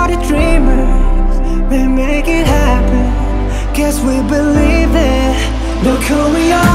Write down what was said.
are the dreamers, we make it happen. Guess we believe it. Look who we are.